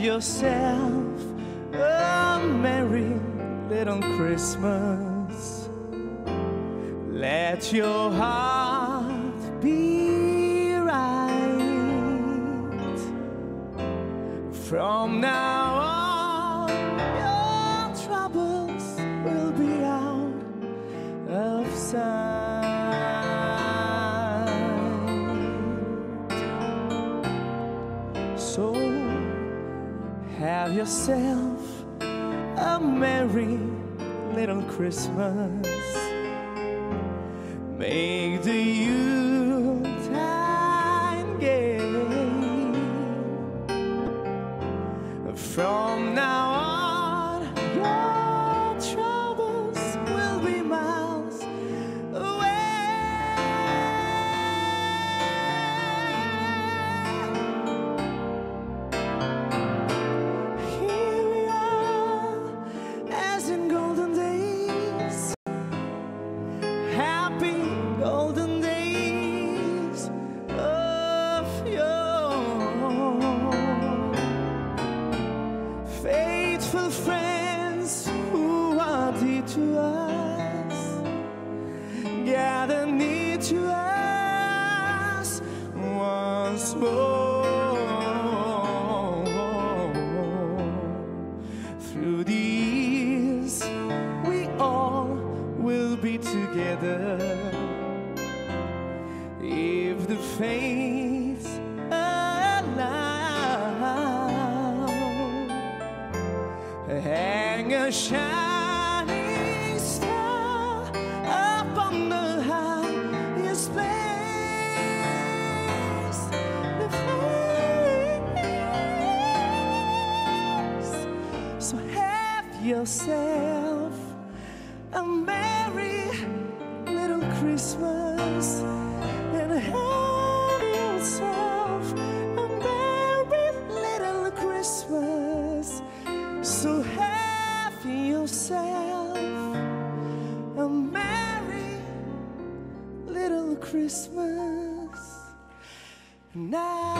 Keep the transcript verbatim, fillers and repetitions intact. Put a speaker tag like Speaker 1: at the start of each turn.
Speaker 1: yourself a merry little Christmas. Let your heart be right. From now on, your troubles will be out of sight. So have yourself a merry little Christmas. Make the Yuletide gay. From now on, your troubles will be miles away. Here we are, as in golden days, happy golden days of yore. Faithful friends who are dear to us, gather near to us once more. Through the years, we all will be together, if the fates allow. Hang a shining star upon the highest place, the place. So have yourself a merry little Christmas, and have yourself a merry little Christmas. So have yourself a merry little Christmas now.